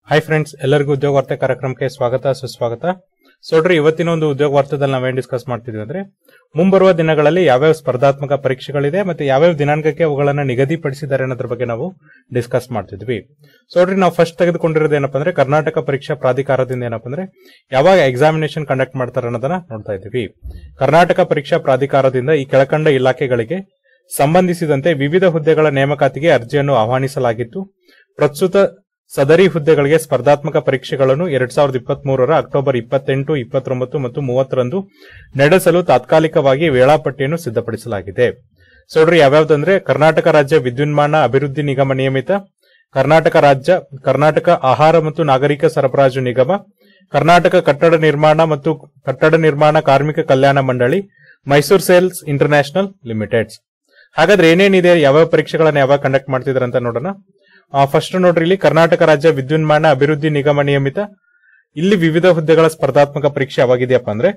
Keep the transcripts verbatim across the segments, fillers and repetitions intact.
Hi friends, ಎಲ್ಲರಿಗೂ ಉದ್ಯೋಗ ವಾರ್ತೆ ಕಾರ್ಯಕ್ರಮಕ್ಕೆ ಸ್ವಾಗತ ಸುಸ್ವಾಗತ. ಸೊ ನೋಡ್ರಿ, ಇವತ್ತಿನ ಒಂದು ಉದ್ಯೋಗ ವಾರ್ತೆದಲ್ಲಿ ನಾವೇನ್ ಡಿಸ್ಕಸ್ ಮಾಡ್ತಿದ್ವಿ ಅಂದ್ರೆ ಮುಂಬರುವ ದಿನಗಳಲ್ಲಿ ಯಾವ್ಯಾವ ಸ್ಪರ್ಧಾತ್ಮಕ ಪರೀಕ್ಷೆಗಳಿದೆ ಮತ್ತೆ ಯಾವ್ಯಾವ ದಿನಾಂಕಕ್ಕೆ ಅವುಗಳನ್ನ ನಿಗದಿಪಡಿಸಿದ್ದಾರೆ ಅನ್ನೋದ್ರ ಬಗ್ಗೆ ನಾವು ಡಿಸ್ಕಸ್ ಮಾಡ್ತಿದ್ವಿ. ಸೊ ನೋಡ್ರಿ, ನಾವು ಫಸ್ಟ್ ತೆಗೆದುಕೊಂಡಿರೋದು ಏನಪ್ಪಾ ಅಂದ್ರೆ ಕರ್ನಾಟಕ ಪರೀಕ್ಷಾ ಪ್ರಾಧಿಕಾರದಿಂದ ಏನಪ್ಪಾ ಅಂದ್ರೆ ಯಾವಾಗ ಎಕ್ಸಾಮಿನೇಷನ್ ಕಂಡಕ್ಟ್ ಮಾಡ್ತಾರೆ ಅನ್ನೋದನ್ನ ನೋಡ್ತಾ ಇದ್ವಿ. ಕರ್ನಾಟಕ ಪರೀಕ್ಷಾ ಪ್ರಾಧಿಕಾರದಿಂದ ಈ ಕೆಳಕಂಡ ಇಲಾಖೆಗಳಿಗೆ ಸಂಬಂಧಿಸಿದಂತೆ ವಿವಿಧ ಹುದ್ದೆಗಳ ನೇಮಕಾತಿಗೆ ಅರ್ಜಿಯನ್ನು ಆಹ್ವಾನಿಸಲಾಗಿತ್ತು. ಪ್ರಸ್ತುತ ಸದರಿ ಹುದ್ದೆಗಳಿಗೆ ಸ್ಪರ್ಧಾತ್ಮಕ ಪರೀಕ್ಷೆಗಳನ್ನು ಎರಡ್ ಸಾವಿರದ ಇಪ್ಪತ್ತ್ ಮೂರರ ಅಕ್ಟೋಬರ್ ಇಪ್ಪತ್ತೆಂಟು ಇಪ್ಪತ್ತೊಂಬತ್ತು ಮತ್ತು ಮೂವತ್ತರಂದು ನಡೆಸಲು ತಾತ್ಕಾಲಿಕವಾಗಿ ವೇಳಾಪಟ್ಟಿಯನ್ನು ಸಿದ್ಧಪಡಿಸಲಾಗಿದೆ. ಸೊ ನೋಡ್ರಿ, ಯಾವ್ಯಾವ್ದಂದ್ರೆ ಕರ್ನಾಟಕ ರಾಜ್ಯ ವಿದ್ಯುನ್ಮಾನ ಅಭಿವೃದ್ಧಿ ನಿಗಮ ನಿಯಮಿತ, ಕರ್ನಾಟಕ ರಾಜ್ಯ ಕರ್ನಾಟಕ ಆಹಾರ ಮತ್ತು ನಾಗರಿಕ ಸರಬರಾಜು ನಿಗಮ, ಕರ್ನಾಟಕ ಕಟ್ಟಡ ನಿರ್ಮಾಣ ಮತ್ತು ಕಟ್ಟಡ ನಿರ್ಮಾಣ ಕಾರ್ಮಿಕ ಕಲ್ಯಾಣ ಮಂಡಳಿ, ಮೈಸೂರು ಸೇಲ್ಸ್ ಇಂಟರ್ನ್ಯಾಷನಲ್ ಲಿಮಿಟೆಡ್ಸ್. ಹಾಗಾದ್ರೆ ಏನೇನಿದೆ, ಯಾವ್ಯಾವ ಪರೀಕ್ಷೆಗಳನ್ನ ಯಾವಾಗ ಕಂಡಕ್ಟ್ ಮಾಡ್ತಿದ್ದಾರೆ ಅಂತ ನೋಡೋಣ. ಫಸ್ಟ್ ನೋಡ್ರಿ, ಇಲ್ಲಿ ಕರ್ನಾಟಕ ರಾಜ್ಯ ವಿದ್ಯುನ್ಮಾನ ಅಭಿವೃದ್ಧಿ ನಿಗಮ ನಿಯಮಿತ, ಇಲ್ಲಿ ವಿವಿಧ ಹುದ್ದೆಗಳ ಸ್ಪರ್ಧಾತ್ಮಕ ಪರೀಕ್ಷೆ ಯಾವಾಗಿದೆಯಪ್ಪ ಅಂದ್ರೆ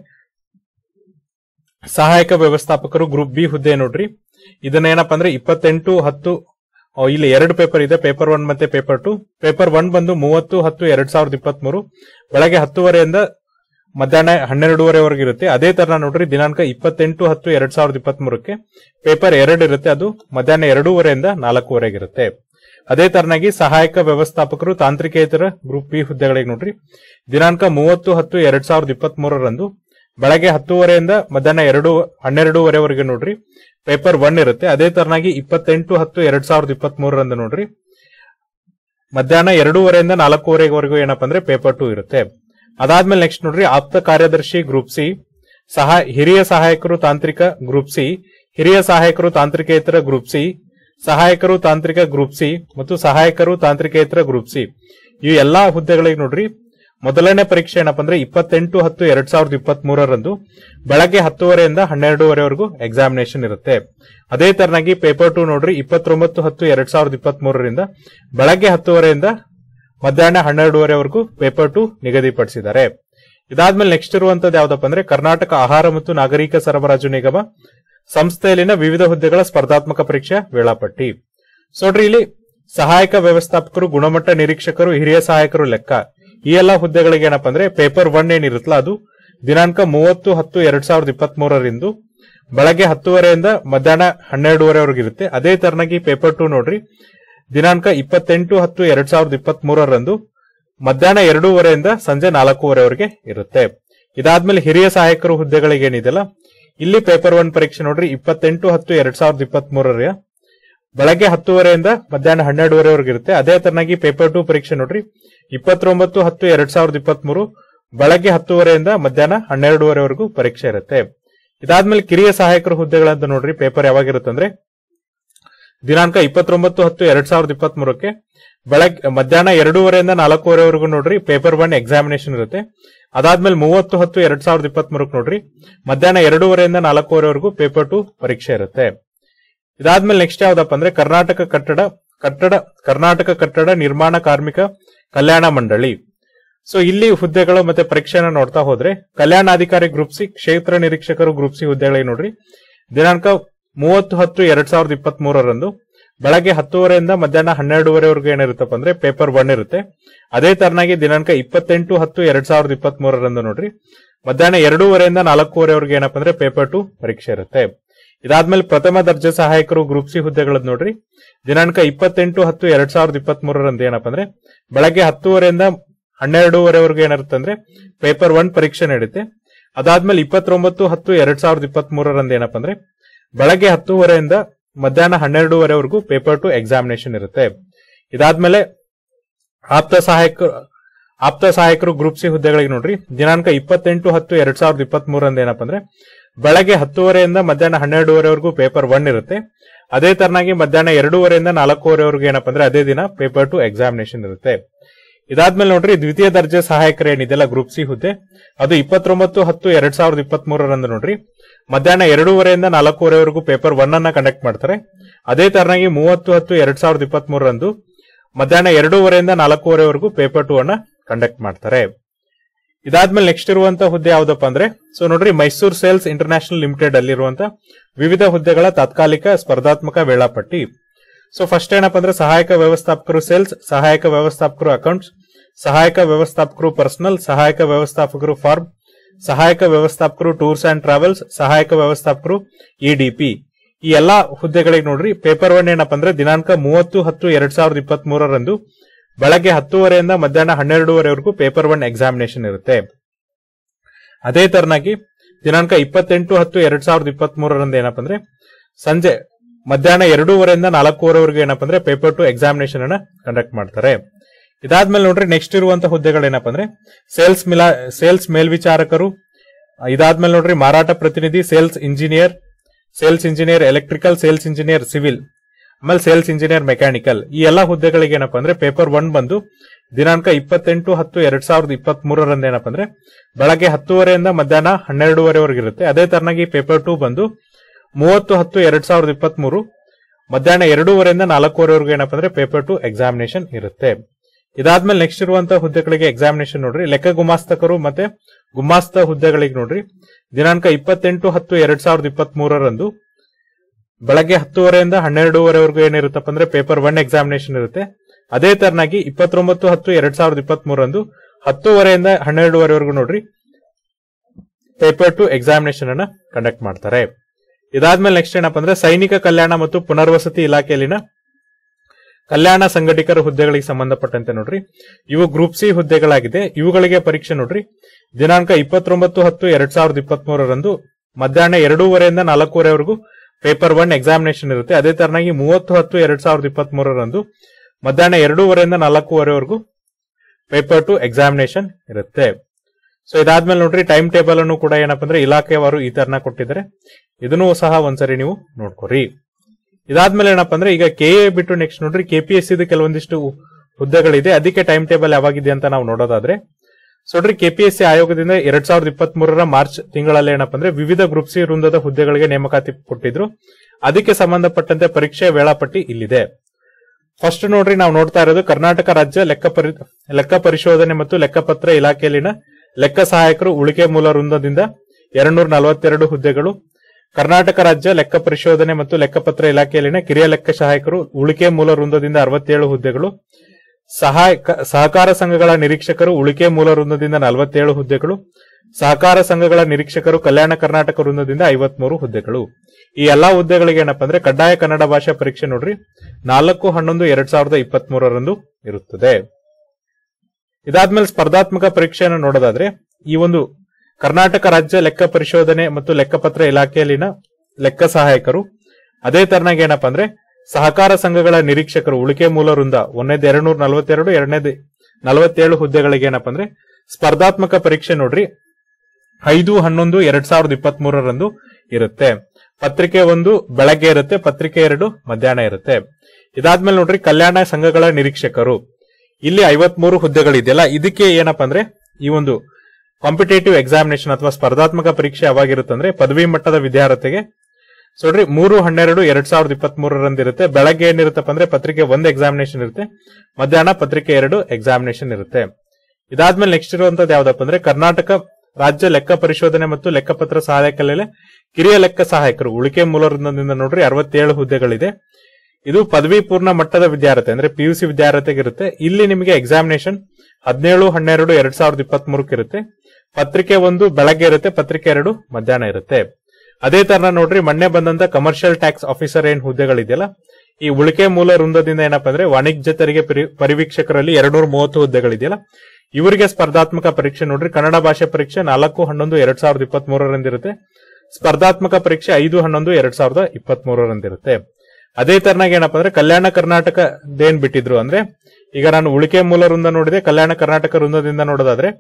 ಸಹಾಯಕ ವ್ಯವಸ್ಥಾಪಕರು ಗ್ರೂಪ್ ಬಿ ಹುದ್ದೆ ನೋಡ್ರಿ. ಇದನ್ನ ಏನಪ್ಪಾ ಅಂದ್ರೆ ಇಪ್ಪತ್ತೆಂಟು ಹತ್ತು ಇಲ್ಲಿ ಎರಡು ಪೇಪರ್ ಇದೆ, ಪೇಪರ್ ಒನ್ ಮತ್ತೆ ಪೇಪರ್ ಟು. ಪೇಪರ್ ಒನ್ ಬಂದು ಮೂವತ್ತು ಹತ್ತು ಎರಡ್ ಸಾವಿರದ ಇಪ್ಪತ್ತ್ ಮೂರು ಬೆಳಗ್ಗೆ ಹತ್ತುವರೆಯಿಂದ ಮಧ್ಯಾಹ್ನ ಹನ್ನೆರಡುವರೆವರೆಗೆ ಇರುತ್ತೆ. ಅದೇ ತರ ನೋಡ್ರಿ, ದಿನಾಂಕ ಇಪ್ಪತ್ತೆಂಟು ಹತ್ತು ಎರಡ್ ಸಾವಿರದ ಇಪ್ಪತ್ತ್ ಮೂರಕ್ಕೆ ಪೇಪರ್ ಎರಡು ಇರುತ್ತೆ, ಅದು ಮಧ್ಯಾಹ್ನ ಎರಡೂವರೆಯಿಂದ ನಾಲ್ಕೂವರೆಗೆ ಇರುತ್ತೆ. ಅದೇ ತರನಾಗಿ ಸಹಾಯಕ ವ್ಯವಸ್ಥಾಪಕರು ತಾಂತ್ರಿಕೇತರ ಗ್ರೂಪ್ ಬಿ ಹುದ್ದೆಗಳಿಗೆ ನೋಡ್ರಿ, ದಿನಾಂಕ ಮೂವತ್ತು ಹತ್ತು ಎರಡ್ ಸಾವಿರದ ಇಪ್ಪತ್ತ್ ಮೂರರಂದು ಬೆಳಗ್ಗೆ ಹತ್ತುವರೆಯಿಂದ ಮಧ್ಯಾಹ್ನ ಎರಡು ಹನ್ನೆರಡೂವರೆವರೆಗೆ ನೋಡ್ರಿ ಪೇಪರ್ ಒನ್ ಇರುತ್ತೆ. ಅದೇ ತರನಾಗಿ ಇಪ್ಪತ್ತೆಂಟು ಹತ್ತು ಎರಡ್ ಸಾವಿರದ ಇಪ್ಪತ್ತ್ ಮೂರರಂದು ನೋಡ್ರಿ ಮಧ್ಯಾಹ್ನ ಎರಡೂವರೆಯಿಂದ ನಾಲ್ಕೂವರೆವರೆಗೂ ಏನಪ್ಪಾ ಅಂದ್ರೆ ಪೇಪರ್ ಟು ಇರುತ್ತೆ. ಅದಾದ್ಮೇಲೆ ನೆಕ್ಸ್ಟ್ ನೋಡ್ರಿ, ಆಪ್ತ ಕಾರ್ಯದರ್ಶಿ ಗ್ರೂಪ್ ಸಿ, ಸಹಾಯ ಹಿರಿಯ ಸಹಾಯಕರು ತಾಂತ್ರಿಕ ಗ್ರೂಪ್ ಸಿ, ಹಿರಿಯ ಸಹಾಯಕರು ತಾಂತ್ರಿಕೇತರ ಗ್ರೂಪ್ ಸಿ, ಸಹಾಯಕರು ತಾಂತ್ರಿಕ ಗ್ರೂಪ್ ಸಿ ಮತ್ತು ಸಹಾಯಕರು ತಾಂತ್ರಿಕೇತರ ಗ್ರೂಪ್ ಸಿ, ಈ ಎಲ್ಲಾ ಹುದ್ದೆಗಳಿಗೆ ನೋಡ್ರಿ ಮೊದಲನೇ ಪರೀಕ್ಷೆ ಏನಪ್ಪಾ ಅಂದ್ರೆ ಇಪ್ಪತ್ತೆಂಟು ಹತ್ತು ಎರಡ್ ಸಾವಿರದ ಇಪ್ಪತ್ತ್ ಮೂರರಂದು ಬೆಳಗ್ಗೆ ಹತ್ತುವರೆಯಿಂದ ಹನ್ನೆರಡುವರೆವರೆಗೂ ಎಕ್ಸಾಮಿನೇಷನ್ ಇರುತ್ತೆ. ಅದೇ ತರನಾಗಿ ಪೇಪರ್ ಟು ನೋಡ್ರಿ ಇಪ್ಪತ್ತೊಂಬತ್ತು ಹತ್ತು ಎರಡ್ ಸಾವಿರದ ಇಪ್ಪತ್ತ್ ಮೂರರಿಂದ ಬೆಳಗ್ಗೆ ಹತ್ತುವರೆಯಿಂದ ಮಧ್ಯಾಹ್ನ ಹನ್ನೆರಡುವರೆವರೆಗೂ ಪೇಪರ್ ಟು ನಿಗದಿಪಡಿಸಿದ್ದಾರೆ. ಇದಾದ್ಮೇಲೆ ನೆಕ್ಸ್ಟ್ ಇರುವಂತದ್ದು ಯಾವ್ದಪ್ಪ ಅಂದ್ರೆ ಕರ್ನಾಟಕ ಆಹಾರ ಮತ್ತು ನಾಗರಿಕ ಸರಬರಾಜು ನಿಗಮ ಸಂಸ್ಥೆಯಲ್ಲಿನ ವಿವಿಧ ಹುದ್ದೆಗಳ ಸ್ಪರ್ಧಾತ್ಮಕ ಪರೀಕ್ಷಾ ವೇಳಾಪಟ್ಟಿ. ಸೊ ನೋಡ್ರಿ, ಇಲ್ಲಿ ಸಹಾಯಕ ವ್ಯವಸ್ಥಾಪಕರು, ಗುಣಮಟ್ಟ ನಿರೀಕ್ಷಕರು, ಹಿರಿಯ ಸಹಾಯಕರು ಲೆಕ್ಕ, ಈ ಎಲ್ಲಾ ಹುದ್ದೆಗಳಿಗೆ ಏನಪ್ಪಾ ಅಂದ್ರೆ ಪೇಪರ್ ಒನ್ ಏನಿರುತ್ತಲ್ಲ ಅದು ದಿನಾಂಕ ಮೂವತ್ತು ಹತ್ತು ಎರಡ್ ಸಾವಿರದ ಇಪ್ಪತ್ತ್ ಮೂರರಿಂದು ಬೆಳಗ್ಗೆ ಹತ್ತುವರೆಯಿಂದ ಮಧ್ಯಾಹ್ನ ಹನ್ನೆರಡುವರೆವರೆಗೂ ಇರುತ್ತೆ. ಅದೇ ತರನಾಗಿ ಪೇಪರ್ ಟು ನೋಡ್ರಿ ದಿನಾಂಕ ಇಪ್ಪತ್ತೆಂಟು ಹತ್ತು ಎರಡ್ ಸಾವಿರದ ಇಪ್ಪತ್ತ್ ಮೂರರಂದು ಮಧ್ಯಾಹ್ನ ಎರಡೂವರೆಯಿಂದ ಸಂಜೆ ನಾಲ್ಕೂವರೆವರೆಗೆ ಇರುತ್ತೆ. ಇದಾದ್ಮೇಲೆ ಹಿರಿಯ ಸಹಾಯಕರು ಹುದ್ದೆಗಳಿಗೆ ಏನಿದೆಯಲ್ಲ ಇಲ್ಲಿ ಪೇಪರ್ ಒನ್ ಪರೀಕ್ಷೆ ನೋಡ್ರಿ ಇಪ್ಪತ್ತೆಂಟು ಹತ್ತು ಎರಡ್ ಸಾವಿರದ ಇಪ್ಪತ್ತ್ ಮೂರರ ಬೆಳಗ್ಗೆ ಹತ್ತುವರೆಯಿಂದ ಮಧ್ಯಾಹ್ನ ಹನ್ನೆರಡುವರೆವರೆಗೆ ಇರುತ್ತೆ. ಅದೇ ತರನಾಗಿ ಪೇಪರ್ ಟು ಪರೀಕ್ಷೆ ನೋಡ್ರಿ ಇಪ್ಪತ್ತೊಂಬತ್ತು ಹತ್ತು ಎರಡ್ ಸಾವಿರದ ಇಪ್ಪತ್ತ್ ಮೂರು ಬೆಳಗ್ಗೆ ಹತ್ತುವರೆಯಿಂದ ಮಧ್ಯಾಹ್ನ ಹನ್ನೆರಡುವರೆವರೆಗೂ ಪರೀಕ್ಷೆ ಇರುತ್ತೆ. ಇದಾದ್ಮೇಲೆ ಕಿರಿಯ ಸಹಾಯಕರು ಹುದ್ದೆಗಳಂತ ನೋಡ್ರಿ ಪೇಪರ್ ಯಾವಾಗಿರುತ್ತೆ ಅಂದ್ರೆ ದಿನಾಂಕ ಇಪ್ಪತ್ತೊಂಬತ್ತು ಹತ್ತು ಎರಡ್ ಸಾವಿರದ ಇಪ್ಪತ್ತ್ ಮೂರಕ್ಕೆ ಬೆಳಗ್ಗೆ ಮಧ್ಯಾಹ್ನ ಎರಡೂವರೆಯಿಂದ ನಾಲ್ಕೂವರೆವರೆಗೂ ನೋಡ್ರಿ ಪೇಪರ್ ಒನ್ ಎಕ್ಸಾಮಿನೇಷನ್ ಇರುತ್ತೆ. ಅದಾದ್ಮೇಲೆ ಮೂವತ್ತು ಹತ್ತು ಎರಡ್ ಸಾವಿರದ ಇಪ್ಪತ್ತ್ ಮೂರಕ್ಕೆ ನೋಡ್ರಿ ಮಧ್ಯಾಹ್ನ ಎರಡೂವರೆಯಿಂದ ನಾಲ್ಕೂವರೆವರೆಗೂ ಪೇಪರ್ ಟು ಪರೀಕ್ಷೆ ಇರುತ್ತೆ. ಇದಾದ್ಮೇಲೆ ನೆಕ್ಸ್ಟ್ ಯಾವ್ದಪ್ಪ ಅಂದ್ರೆ ಕರ್ನಾಟಕ ಕಟ್ಟಡ ಕಟ್ಟಡ ಕರ್ನಾಟಕ ಕಟ್ಟಡ ನಿರ್ಮಾಣ ಕಾರ್ಮಿಕ ಕಲ್ಯಾಣ ಮಂಡಳಿ. ಸೊ ಇಲ್ಲಿ ಹುದ್ದೆಗಳು ಮತ್ತೆ ಪರೀಕ್ಷೆನ ನೋಡ್ತಾ ಹೋದ್ರೆ ಕಲ್ಯಾಣಾಧಿಕಾರಿ ಗ್ರೂಪ್ ಸಿ, ಕ್ಷೇತ್ರ ನಿರೀಕ್ಷಕರು ಗ್ರೂಪ್ ಸಿ ಹುದ್ದೆಗಳಿಗೆ ನೋಡ್ರಿ ದಿನಾಂಕ ಮೂವತ್ತು ಹತ್ತು ಎರಡ್ ಸಾವಿರದ ಇಪ್ಪತ್ತ್ ಮೂರರಂದು ಬೆಳಗ್ಗೆ ಹತ್ತುವರೆಯಿಂದ ಮಧ್ಯಾಹ್ನ ಹನ್ನೆರಡುವರೆವರೆಗೂ ಏನಿರುತ್ತಪ್ಪ ಅಂದ್ರೆ ಪೇಪರ್ ಒನ್ ಇರುತ್ತೆ. ಅದೇ ತರನಾಗಿ ದಿನಾಂಕ ಇಪ್ಪತ್ತೆಂಟು ಹತ್ತು ಎರಡ್ ಸಾವಿರದ ಇಪ್ಪತ್ತ್ ಮೂರರಂದು ನೋಡ್ರಿ ಮಧ್ಯಾಹ್ನ ಎರಡೂವರೆಯಿಂದ ನಾಲ್ಕೂವರೆವರೆಗೂ ಏನಪ್ಪ ಅಂದ್ರೆ ಪೇಪರ್ ಟು ಪರೀಕ್ಷೆ ಇರುತ್ತೆ. ಇದಾದ್ಮೇಲೆ ಪ್ರಥಮ ದರ್ಜೆ ಸಹಾಯಕರು ಗ್ರೂಪ್ ಸಿ ಹುದ್ದೆಗಳದ್ ನೋಡ್ರಿ ದಿನಾಂಕ ಇಪ್ಪತ್ತೆಂಟು ಹತ್ತು ಎರಡ್ ಸಾವಿರದ ಇಪ್ಪತ್ತ್ ಮೂರರಂದು ಏನಪ್ಪ ಅಂದ್ರೆ ಬೆಳಗ್ಗೆ ಹತ್ತುವರೆಯಿಂದ ಹನ್ನೆರಡೂವರೆವರೆಗೂ ಏನಿರುತ್ತೆ ಅಂದ್ರೆ ಪೇಪರ್ ಒನ್ ಪರೀಕ್ಷೆ ನಡೆಯುತ್ತೆ. ಅದಾದ್ಮೇಲೆ ಇಪ್ಪತ್ತೊಂಬತ್ತು ಹತ್ತು ಎರಡ್ ಸಾವಿರದ ಇಪ್ಪತ್ತ್ ಮೂರರಂದು ಏನಪ್ಪ ಅಂದ್ರೆ ಬೆಳಗ್ಗೆ ಹತ್ತುವರೆಯಿಂದ ಮಧ್ಯಾಹ್ನ ಹನ್ನೆರಡುವರೆವರೆಗೂ ಪೇಪರ್ ಟು ಎಕ್ಸಾಮಿನೇಷನ್ ಇರುತ್ತೆ. ಇದಾದ್ಮೇಲೆ ಆಪ್ತ ಸಹಾಯಕರು ಆಪ್ತ ಸಹಾಯಕರು ಗ್ರೂಪ್ ಸಿ ಹುದ್ದೆಗಳಿಗೆ ನೋಡ್ರಿ ದಿನಾಂಕ ಇಪ್ಪತ್ತೆಂಟು ಹತ್ತು ಎರಡ್ ಸಾವಿರದ ಇಪ್ಪತ್ತ್ ಮೂರರಂದು ಏನಪ್ಪ ಅಂದ್ರೆ ಬೆಳಗ್ಗೆ ಹತ್ತುವರೆಯಿಂದ ಮಧ್ಯಾಹ್ನ ಹನ್ನೆರಡುವರೆವರೆಗೂ ಪೇಪರ್ ಒನ್ ಇರುತ್ತೆ. ಅದೇ ತರನಾಗಿ ಮಧ್ಯಾಹ್ನ ಎರಡೂವರೆಯಿಂದ ನಾಲ್ಕೂವರೆವರೆಗೂ ಏನಪ್ಪ ಅಂದ್ರೆ ಅದೇ ದಿನ ಪೇಪರ್ ಟು ಎಕ್ಸಾಮಿನೇಷನ್ ಇರುತ್ತೆ. ಇದಾದ್ಮೇಲೆ ನೋಡ್ರಿ ದ್ವಿತೀಯ ದರ್ಜೆ ಸಹಾಯಕರು ಏನಿದೆಯಲ್ಲ ಗ್ರೂಪ್ ಸಿ ಹುದ್ದೆ ಅದು ಇಪ್ಪತ್ತೊಂಬತ್ತು ಹತ್ತು ಎರಡ್ ಸಾವಿರದ ಇಪ್ಪತ್ತ್ ಮೂರರಂದು ನೋಡ್ರಿ ಮಧ್ಯಾಹ್ನ ಎರಡೂವರೆಯಿಂದ ನಾಲ್ಕೂವರೆವರೆಗೂ ಪೇಪರ್ ಒನ್ ಅನ್ನ ಕಂಡಕ್ಟ್ ಮಾಡ್ತಾರೆ. ಅದೇ ತರನಾಗಿ ಮೂವತ್ತು ಹತ್ತು ಎರಡ್ ಸಾವಿರದ ಇಪ್ಪತ್ತ್ ಮೂರರಂದು ಮಧ್ಯಾಹ್ನ ಎರಡೂವರೆಯಿಂದ ನಾಲ್ಕೂವರೆವರೆಗೂ ಪೇಪರ್ ಟು ಅನ್ನ ಕಂಡಕ್ಟ್ ಮಾಡ್ತಾರೆ. ಇದಾದ್ಮೇಲೆ ನೆಕ್ಸ್ಟ್ ಇರುವಂತಹ ಹುದ್ದೆ ಯಾವ್ದಪ್ಪ ಅಂದ್ರೆ ಸೊ ನೋಡ್ರಿ ಮೈಸೂರು ಸೇಲ್ಸ್ ಇಂಟರ್ನ್ಯಾಷನಲ್ ಲಿಮಿಟೆಡ್ ಅಲ್ಲಿರುವಂತಹ ವಿವಿಧ ಹುದ್ದೆಗಳ ತಾತ್ಕಾಲಿಕ ಸ್ಪರ್ಧಾತ್ಮಕ ವೇಳಾಪಟ್ಟಿ. ಸೊ ಫಸ್ಟ್ ಏನಪ್ಪ ಅಂದ್ರೆ ಸಹಾಯಕ ವ್ಯವಸ್ಥಾಪಕರು ಸೇಲ್ಸ್, ಸಹಾಯಕ ವ್ಯವಸ್ಥಾಪಕರು ಅಕೌಂಟ್ಸ್, ಸಹಾಯಕ ವ್ಯವಸ್ಥಾಪಕರು ಪರ್ಸನಲ್, ಸಹಾಯಕ ವ್ಯವಸ್ಥಾಪಕರು ಫಾರ್ಮ್, ಸಹಾಯಕ ವ್ಯವಸ್ಥಾಪಕರು ಟೂರ್ಸ್ ಅಂಡ್ ಟ್ರಾವೆಲ್ಸ್, ಸಹಾಯಕ ವ್ಯವಸ್ಥಾಪಕರು ಇಡಿಪಿ. ಈ ಎಲ್ಲಾ ಹುದ್ದೆಗಳಿಗೆ ನೋಡ್ರಿ ಪೇಪರ್ ಒನ್ ಏನಪ್ಪಾ ಅಂದ್ರೆ ದಿನಾಂಕ ಮೂವತ್ತು ಹತ್ತು ಎರಡ್ ಸಾವಿರದ ಇಪ್ಪತ್ತ್ ಮೂರರಂದು ಬೆಳಗ್ಗೆ ಹತ್ತುವರೆಯಿಂದ ಮಧ್ಯಾಹ್ನ ಹನ್ನೆರಡುವರೆವರೆಗೂ ಪೇಪರ್ ಒನ್ ಎಕ್ಸಾಮಿನೇಷನ್ ಇರುತ್ತೆ. ಅದೇ ತರನಾಗಿ ದಿನಾಂಕ ಇಪ್ಪತ್ತೆಂಟು ಹತ್ತು ಎರಡ್ ಸಾವಿರದ ಇಪ್ಪತ್ತ್ ಮೂರರಂದು ಏನಪ್ಪಾ ಅಂದ್ರೆ ಸಂಜೆ ಮಧ್ಯಾಹ್ನ ಎರಡೂವರೆಯಿಂದ ನಾಲ್ಕೂವರೆವರೆಗೂ ಏನಪ್ಪಾ ಅಂದ್ರೆ ಪೇಪರ್ ಟು ಎಕ್ಸಾಮಿನೇಷನ್ ಅನ್ನ ಕಂಡಕ್ಟ್ ಮಾಡ್ತಾರೆ. ಇದಾದ್ಮೇಲೆ ನೋಡ್ರಿ ನೆಕ್ಸ್ಟ್ ಇರುವಂತಹ ಹುದ್ದೆಗಳೇನಪ್ಪ ಅಂದ್ರೆ ಸೇಲ್ಸ್ ಮಿಲಾ ಸೇಲ್ಸ್ ಮೇಲ್ವಿಚಾರಕರು, ಇದಾದ್ಮೇಲೆ ನೋಡ್ರಿ ಮಾರಾಟ ಪ್ರತಿನಿಧಿ, sales engineer, sales engineer electrical, sales engineer civil, ಆಮೇಲೆ ಸೇಲ್ಸ್ ಇಂಜಿನಿಯರ್ ಮೆಕ್ಯಾನಿಕಲ್. ಈ ಎಲ್ಲಾ ಹುದ್ದೆಗಳಿಗೆ ಏನಪ್ಪಾ ಅಂದ್ರೆ ಪೇಪರ್ ಒನ್ ಬಂದು ದಿನಾಂಕ ಇಪ್ಪತ್ತೆಂಟು ಹತ್ತು ಎರಡ್ ಸಾವಿರದ ಇಪ್ಪತ್ತ್ ಮೂರರಂದು ಏನಪ್ಪಾ ಅಂದ್ರೆ ಬೆಳಗ್ಗೆ ಹತ್ತುವರೆಯಿಂದ ಮಧ್ಯಾಹ್ನ ಹನ್ನೆರಡುವರೆವರೆಗೂ ಇರುತ್ತೆ. ಅದೇ ತರನಾಗಿ ಪೇಪರ್ ಟೂ ಬಂದು ಮೂವತ್ತು ಹತ್ತು ಎರಡ್ ಸಾವಿರದ ಇಪ್ಪತ್ತ್ ಮೂರು ಮಧ್ಯಾಹ್ನ ಎರಡೂವರೆಯಿಂದ ನಾಲ್ಕೂವರೆವರೆಗೂ ಏನಪ್ಪಾ ಅಂದ್ರೆ ಪೇಪರ್ ಟು ಎಕ್ಸಾಮಿನೇಷನ್ ಇರುತ್ತೆ. ಇದಾದ್ಮೇಲೆ ನೆಕ್ಸ್ಟ್ ಇರುವಂತಹ ಹುದ್ದೆಗಳಿಗೆ ಎಕ್ಸಾಮಿನೇಷನ್ ನೋಡ್ರಿ ಲೆಕ್ಕ ಗುಮಾಸ್ತಕರು ಮತ್ತೆ ಗುಮಾಸ್ತ ಹುದ್ದೆಗಳಿಗೆ ನೋಡ್ರಿ ದಿನಾಂಕ ಇಪ್ಪತ್ತೆಂಟು ಹತ್ತು ಎರಡ್ ಸಾವಿರದ ಇಪ್ಪತ್ತ್ ಮೂರರಂದು ಬೆಳಗ್ಗೆ ಹತ್ತುವರೆಯಿಂದ ಹನ್ನೆರಡುವರೆವರೆಗೂ ಏನಿರುತ್ತಪ್ಪ ಅಂದ್ರೆ ಪೇಪರ್ ಒನ್ ಎಕ್ಸಾಮಿನೇಷನ್ ಇರುತ್ತೆ. ಅದೇ ತರನಾಗಿ ಇಪ್ಪತ್ತೊಂಬತ್ತು ಹತ್ತು ಎರಡ್ ಸಾವಿರದ ಇಪ್ಪತ್ತ್ ಮೂರರಂದು ಹತ್ತುವರೆಯಿಂದ ಹನ್ನೆರಡುವರೆವರೆಗೂ ನೋಡ್ರಿ ಪೇಪರ್ ಟು ಎಕ್ಸಾಮಿನೇಷನ್ ಅನ್ನ ಕಂಡಕ್ಟ್ ಮಾಡ್ತಾರೆ. ಇದಾದ್ಮೇಲೆ ನೆಕ್ಸ್ಟ್ ಏನಪ್ಪಾ ಅಂದ್ರೆ ಸೈನಿಕ ಕಲ್ಯಾಣ ಮತ್ತು ಪುನರ್ವಸತಿ ಇಲಾಖೆಯಲ್ಲಿನ ಕಲ್ಯಾಣ ಸಂಘಟಕರ ಹುದ್ದೆಗಳಿಗೆ ಸಂಬಂಧಪಟ್ಟಂತೆ ನೋಡ್ರಿ ಇವು ಗ್ರೂಪ್ ಸಿ ಹುದ್ದೆಗಳಾಗಿದೆ. ಇವುಗಳಿಗೆ ಪರೀಕ್ಷೆ ನೋಡ್ರಿ ದಿನಾಂಕ ಇಪ್ಪತ್ತೊಂಬತ್ತು ಹತ್ತು ಎರಡ್ ಸಾವಿರದ ಇಪ್ಪತ್ತ್ ಮೂರರಂದು ಮಧ್ಯಾಹ್ನ ಎರಡೂವರೆಯಿಂದ ನಾಲ್ಕೂವರೆವರೆಗೂ ಪೇಪರ್ ಒನ್ ಎಕ್ಸಾಮಿನೇಷನ್ ಇರುತ್ತೆ. ಅದೇ ತರನಾಗಿ ಮೂವತ್ತು ಹತ್ತು ಎರಡ್ ಸಾವಿರದ ಇಪ್ಪತ್ತ್ ಮೂರರಂದು ಮಧ್ಯಾಹ್ನ ಎರಡೂವರೆಯಿಂದ ನಾಲ್ಕೂವರೆವರೆಗೂ ಪೇಪರ್ ಟು ಎಕ್ಸಾಮಿನೇಷನ್ ಇರುತ್ತೆ. ಸೊ ಇದಾದ್ಮೇಲೆ ನೋಡ್ರಿ ಟೈಮ್ ಟೇಬಲ್ ಅನ್ನು ಕೂಡ ಏನಪ್ಪಾ ಅಂದ್ರೆ ಇಲಾಖೆಯವರು ಈ ತರನ ಕೊಟ್ಟಿದ್ದಾರೆ, ಇದನ್ನು ಸಹ ಒಂದ್ಸರಿ ನೀವು ನೋಡ್ಕೊರಿ. ಇದಾದ್ಮೇಲೆ ಏನಪ್ಪಾ ಅಂದ್ರೆ ಈಗ ಕೆ ಎ ಬಿಟ್ಟು ನೆಕ್ಸ್ಟ್ ನೋಡ್ರಿ ಕೆಪಿಎಸ್ಸಿ ಕೆಲವೊಂದಿಷ್ಟು ಹುದ್ದೆಗಳಿದೆ, ಅದಕ್ಕೆ ಟೈಮ್ ಟೇಬಲ್ ಯಾವಾಗಿದೆ ಅಂತ ನಾವು ನೋಡೋದಾದ್ರೆ ಸೊ ನೋಡ್ರಿ ಕೆಪಿಎಸ್ಸಿ ಆಯೋಗದಿಂದ ಎರಡ್ ಸಾವಿರದ ಇಪ್ಪತ್ತ್ ಮೂರರ ಮಾರ್ಚ್ ತಿಂಗಳಲ್ಲಿ ಏನಪ್ಪಾ ಅಂದ್ರೆ ವಿವಿಧ ಗ್ರೂಪ್ ಸಿ ವೃಂದದ ಹುದ್ದೆಗಳಿಗೆ ನೇಮಕಾತಿ ಕೊಟ್ಟಿದ್ರು. ಅದಕ್ಕೆ ಸಂಬಂಧಪಟ್ಟಂತೆ ಪರೀಕ್ಷೆಯ ವೇಳಾಪಟ್ಟಿ ಇಲ್ಲಿದೆ. ಫಸ್ಟ್ ನೋಡ್ರಿ ನಾವು ನೋಡ್ತಾ ಇರೋದು ಕರ್ನಾಟಕ ರಾಜ್ಯ ಲೆಕ್ಕ ಪರಿ ಲೆಕ್ಕ ಪರಿಶೋಧನೆ ಮತ್ತು ಲೆಕ್ಕಪತ್ರ ಇಲಾಖೆಯಲ್ಲಿನ ಲೆಕ್ಕ ಸಹಾಯಕರು ಉಳಿಕೆ ಮೂಲ ವೃಂದದಿಂದ ಎರಡ್ನೂರ ನಲವತ್ತೆರಡು ಹುದ್ದೆಗಳು, ಕರ್ನಾಟಕ ರಾಜ್ಯ ಲೆಕ್ಕ ಪರಿಶೋಧನೆ ಮತ್ತು ಲೆಕ್ಕಪತ್ರ ಇಲಾಖೆಯಲ್ಲಿನ ಕಿರಿಯ ಲೆಕ್ಕ ಸಹಾಯಕರು ಉಳಿಕೆ ಮೂಲ ವೃಂದದಿಂದ ಅರವತ್ತೇಳು ಹುದ್ದೆಗಳು, ಸಹಾಯಕ ಸಹಕಾರ ಸಂಘಗಳ ನಿರೀಕ್ಷಕರು ಉಳಿಕೆ ಮೂಲ ವೃಂದದಿಂದ ನಲವತ್ತೇಳು ಹುದ್ದೆಗಳು, ಸಹಕಾರ ಸಂಘಗಳ ನಿರೀಕ್ಷಕರು ಕಲ್ಯಾಣ ಕರ್ನಾಟಕ ವೃಂದದಿಂದ ಐವತ್ಮೂರು ಹುದ್ದೆಗಳು. ಈ ಎಲ್ಲಾ ಹುದ್ದೆಗಳಿಗೆ ಏನಪ್ಪಾ ಅಂದ್ರೆ ಕಡ್ಡಾಯ ಕನ್ನಡ ಭಾಷಾ ಪರೀಕ್ಷೆ ನೋಡ್ರಿ ನಾಲ್ಕು ಹನ್ನೊಂದು ಎರಡ್ ಸಾವಿರದ ಇಪ್ಪತ್ತ್ ಮೂರರಂದು ಇರುತ್ತದೆ. ಇದಾದ್ಮೇಲೆ ಸ್ಪರ್ಧಾತ್ಮಕ ಪರೀಕ್ಷೆಯನ್ನು ನೋಡೋದಾದ್ರೆ ಈ ಒಂದು ಕರ್ನಾಟಕ ರಾಜ್ಯ ಲೆಕ್ಕ ಪರಿಶೋಧನೆ ಮತ್ತು ಲೆಕ್ಕಪತ್ರ ಇಲಾಖೆಯಲ್ಲಿನ ಲೆಕ್ಕ ಸಹಾಯಕರು, ಅದೇ ತರನಾಗಿ ಏನಪ್ಪಾ ಅಂದ್ರೆ ಸಹಕಾರ ಸಂಘಗಳ ನಿರೀಕ್ಷಕರು ಉಳಿಕೆ ಮೂಲ ವೃಂದ ಒಂದೇದು ಎರಡ್ನೂರ ನಲವತ್ತೆರಡು ಎರಡನೇದು ನಲವತ್ತೇಳು ಹುದ್ದೆಗಳಿಗೆ ಏನಪ್ಪಾ ಅಂದ್ರೆ ಸ್ಪರ್ಧಾತ್ಮಕ ಪರೀಕ್ಷೆ ನೋಡ್ರಿ ಐದು ಹನ್ನೊಂದು ಎರಡ್ ಸಾವಿರದ ಇಪ್ಪತ್ತ್ ಮೂರರಂದು ಇರುತ್ತೆ. ಪತ್ರಿಕೆ ಒಂದು ಬೆಳಗ್ಗೆ ಇರುತ್ತೆ, ಪತ್ರಿಕೆ ಎರಡು ಮಧ್ಯಾಹ್ನ ಇರುತ್ತೆ. ಇದಾದ್ಮೇಲೆ ನೋಡ್ರಿ ಕಲ್ಯಾಣ ಸಂಘಗಳ ನಿರೀಕ್ಷಕರು ಇಲ್ಲಿ ಐವತ್ಮೂರು ಹುದ್ದೆಗಳಿದೆಯಲ್ಲ, ಇದಕ್ಕೆ ಏನಪ್ಪಾ ಅಂದ್ರೆ ಈ ಒಂದು ಕಾಂಪಿಟೇಟಿವ್ ಎಕ್ಸಾಮಿನೇಷನ್ ಅಥವಾ ಸ್ಪರ್ಧಾತ್ಮಕ ಪರೀಕ್ಷೆ ಯಾವಾಗಿರುತ್ತಂದ್ರೆ ಪದವಿ ಮಟ್ಟದ ವಿದ್ಯಾರ್ಥಿಗೆ ಸೊ ನೋಡ್ರಿ ಮೂರು ಹನ್ನೆರಡು ಎರಡ್ ಸಾವಿರದ ಇಪ್ಪತ್ತ್ ಮೂರರಂದು ಇರುತ್ತೆ. ಬೆಳಗ್ಗೆ ಏನಿರುತ್ತಪ್ಪ ಅಂದ್ರೆ ಪತ್ರಿಕೆ ಒಂದು ಎಕ್ಸಾಮಿನೇಷನ್ ಇರುತ್ತೆ, ಮಧ್ಯಾಹ್ನ ಪತ್ರಿಕೆ ಎರಡು ಎಕ್ಸಾಮಿನೇಷನ್ ಇರುತ್ತೆ. ಇದಾದ್ಮೇಲೆ ನೆಕ್ಸ್ಟ್ ಇರುವಂತದ್ದು ಯಾವ್ದಪ್ಪ ಅಂದ್ರೆ ಕರ್ನಾಟಕ ರಾಜ್ಯ ಲೆಕ್ಕ ಪರಿಶೋಧನೆ ಮತ್ತು ಲೆಕ್ಕಪತ್ರ ಸಹಾಯಕಲೆಲೆ ಕಿರಿಯ ಲೆಕ್ಕ ಸಹಾಯಕರು ಉಳಿಕೆ ಮೂಲ ವೃಂದದಿಂದ ನೋಡ್ರಿ ಅರವತ್ತೇಳು ಹುದ್ದೆಗಳಿದೆ. ಇದು ಪದವಿ ಪೂರ್ಣ ಮಟ್ಟದ ವಿದ್ಯಾರ್ಥಿ ಅಂದ್ರೆ ಪಿಯುಸಿ ವಿದ್ಯಾರ್ಥಿಗೆ ಇರುತ್ತೆ. ಇಲ್ಲಿ ನಿಮಗೆ ಎಕ್ಸಾಮಿನೇಷನ್ ಹದಿನೇಳು ಹನ್ನೆರಡು ಎರಡ್ ಸಾವಿರದ ಇಪ್ಪತ್ತ್ ಮೂರಕ್ಕೆ ಇರುತ್ತೆ. ಪತ್ರಿಕೆ ಒಂದು ಬೆಳಗ್ಗೆ ಇರುತ್ತೆ, ಪತ್ರಿಕೆ ಎರಡು ಮಧ್ಯಾಹ್ನ ಇರುತ್ತೆ. ಅದೇ ತರ ನೋಡ್ರಿ ಮೊನ್ನೆ ಬಂದಂತ ಕಮರ್ಷಿಯಲ್ ಟ್ಯಾಕ್ಸ್ ಆಫೀಸರ್ ಏನ್ ಹುದ್ದೆಗಳಿದೆಯಲ್ಲ, ಈ ಉಳಿಕೆ ಮೂಲ ವೃಂದದಿಂದ ಏನಪ್ಪಾ ಅಂದ್ರೆ ವಾಣಿಜ್ಯ ತೆರಿಗೆ ಪರಿವೀಕ್ಷಕರಲ್ಲಿ ಎರಡ್ನೂರ ಮೂವತ್ತು ಹುದ್ದೆಗಳಿದೆಯಲ್ಲ, ಇವರಿಗೆ ಸ್ಪರ್ಧಾತ್ಮಕ ಪರೀಕ್ಷೆ ನೋಡ್ರಿ ಕನ್ನಡ ಭಾಷೆ ಪರೀಕ್ಷೆ ನಾಲ್ಕು ಹನ್ನೊಂದು ಎರಡ್ ಸಾವಿರದ ಇಪ್ಪತ್ತ್ ಮೂರರಂದಿರುತ್ತೆ. ಸ್ಪರ್ಧಾತ್ಮಕ ಪರೀಕ್ಷೆ ಐದು ಹನ್ನೊಂದು ಎರಡ್ ಸಾವಿರದ ಇಪ್ಪತ್ತ್ ಮೂರರಂದಿರುತ್ತೆ. ಅದೇ ತರನಾಗಿ ಏನಪ್ಪಾ ಅಂದ್ರೆ ಕಲ್ಯಾಣ ಕರ್ನಾಟಕದೇನ್ ಬಿಟ್ಟಿದ್ರು ಅಂದ್ರೆ ಈಗ ನಾನು ಉಳಿಕೆ ಮೂಲ ವೃಂದ ನೋಡಿದೆ, ಕಲ್ಯಾಣ ಕರ್ನಾಟಕ ವೃಂದದಿಂದ ನೋಡೋದಾದ್ರೆ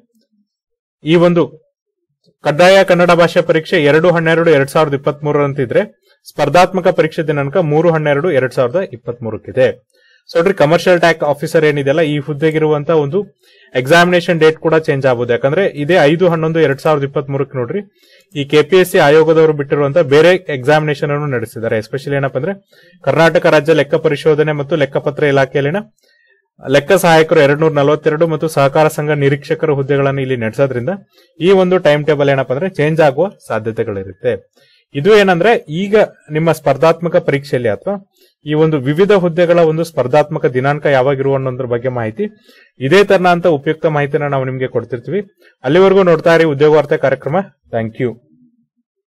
ಈ ಒಂದು ಕಡ್ಡಾಯ ಕನ್ನಡ ಭಾಷೆ ಪರೀಕ್ಷೆ ಎರಡು ಹನ್ನೆರಡು ಎರಡ್ ಸಾವಿರದ ಇಪ್ಪತ್ತ್ ಮೂರರಂತಿದ್ರೆ ಸ್ಪರ್ಧಾತ್ಮಕ ಪರೀಕ್ಷೆ ದಿನಾಂಕ ಮೂರು ಹನ್ನೆರಡು ಎರಡ್ ಸಾವಿರದ ಇಪ್ಪತ್ತ್ ಮೂರಕ್ಕಿದೆ. ಸೊ ನೋಡ್ರಿ ಕಮರ್ಷಿಯಲ್ ಟ್ಯಾಕ್ಸ್ ಆಫೀಸರ್ ಏನಿದೆಯಲ್ಲ ಈ ಹುದ್ದೆಗಿರುವಂತ ಒಂದು ಎಕ್ಸಾಮಿನೇಷನ್ ಡೇಟ್ ಕೂಡ ಚೇಂಜ್ ಆಗಬಹುದು. ಯಾಕಂದ್ರೆ ಇದೇ ಐದು ಹನ್ನೊಂದು ಎರಡ್ ಸಾವಿರದ ಇಪ್ಪತ್ತ್ ಮೂರಕ್ಕೆ ನೋಡ್ರಿ ಈ ಕೆಪಿಎಸ್ಸಿ ಆಯೋಗದವರು ಬಿಟ್ಟಿರುವಂತ ಬೇರೆ ಎಕ್ಸಾಮಿನೇಷನ್ ಅನ್ನು ನಡೆಸಿದ್ದಾರೆ. ಎಸ್ಪೆಷಲಿ ಏನಪ್ಪಾ ಅಂದ್ರೆ ಕರ್ನಾಟಕ ರಾಜ್ಯ ಲೆಕ್ಕ ಪರಿಶೋಧನೆ ಮತ್ತು ಲೆಕ್ಕಪತ್ರ ಇಲಾಖೆಯಲ್ಲಿನ ಲೆಕ್ಕ ಸಹಾಯಕರು ಎರಡ್ನೂರ ನಲವತ್ತೆರಡು ಮತ್ತು ಸಹಕಾರ ಸಂಘ ನಿರೀಕ್ಷಕರ ಹುದ್ದೆಗಳನ್ನು ಇಲ್ಲಿ ನಡೆಸೋದ್ರಿಂದ ಈ ಒಂದು ಟೈಮ್ ಟೇಬಲ್ ಏನಪ್ಪಾ ಅಂದ್ರೆ ಚೇಂಜ್ ಆಗುವ ಸಾಧ್ಯತೆಗಳಿರುತ್ತೆ. ಇದು ಏನಂದ್ರೆ ಈಗ ನಿಮ್ಮ ಸ್ಪರ್ಧಾತ್ಮಕ ಪರೀಕ್ಷೆಯಲ್ಲಿ ಅಥವಾ ಈ ಒಂದು ವಿವಿಧ ಹುದ್ದೆಗಳ ಒಂದು ಸ್ಪರ್ಧಾತ್ಮಕ ದಿನಾಂಕ ಯಾವಾಗಿರುವ ಅನ್ನೋದ್ರ ಬಗ್ಗೆ ಮಾಹಿತಿ. ಇದೇ ತರನ ಅಂತ ಉಪಯುಕ್ತ ಮಾಹಿತಿನ ನಾವು ನಿಮ್ಗೆ ಕೊಡ್ತಿರ್ತೀವಿ. ಅಲ್ಲಿವರೆಗೂ ನೋಡ್ತಾ ಇರಿ ಉದ್ಯೋಗ ವಾರ್ತೆ ಕಾರ್ಯಕ್ರಮ. Thank you.